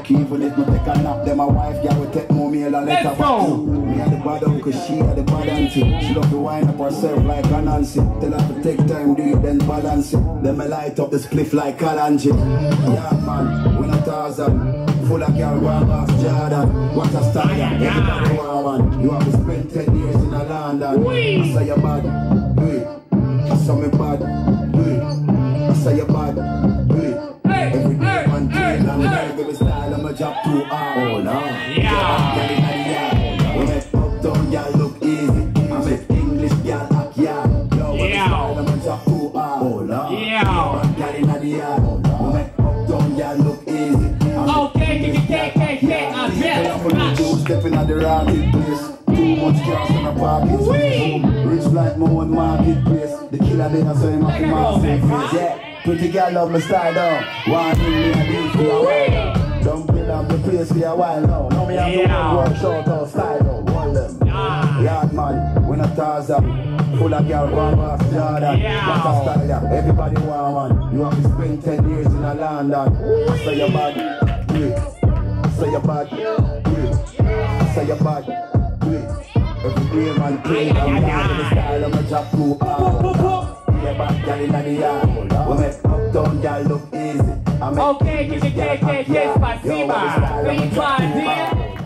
Even if me take a nap, then my wife girl will take more meal and let her back. Me and the bad uncle, she had the bad auntie. She love to wind up herself like a Nancy. Tell her to take time, do it, then balance it. Then me light up the spliff like Kalanji. Yeah man, we not Tarzan. Full of girl, one off Jordan. What a style, everybody want one. You have to spend 10 years in a London. I say you're bad, do it. I say me bad, do it. I say you're bad, do it. Every day man, train and drive with style, I'm a job too hard. Oh no, yeah. We make uptown girl look easy. I make English girl act yard. Yo, with style, I'm a job too hard. Oh no, yeah. Girl in the yard. We make uptown girl look easy. Stepping at the rocket place. Too much cash in the pocket space. Rich like more in marketplace. The killer they not say him off the mark safe face. Yeah, pretty girl love my style though. One in me and this for a while. Don't build up the place for a while now. Now me have to work short or style though. Hold them. Yard man, we not Tarzan. Full of girl, one off Jordan. What a style yeah. Everybody want one. You have to spend 10 years in a London. Say you're bad, do it. Say you're bad, do it. Say you're bad, do it. Every day man play, I'm down in the style of my job too hard. Yeah, bad girl in the yard. We make uptown girl look easy. I make okay, spasiba.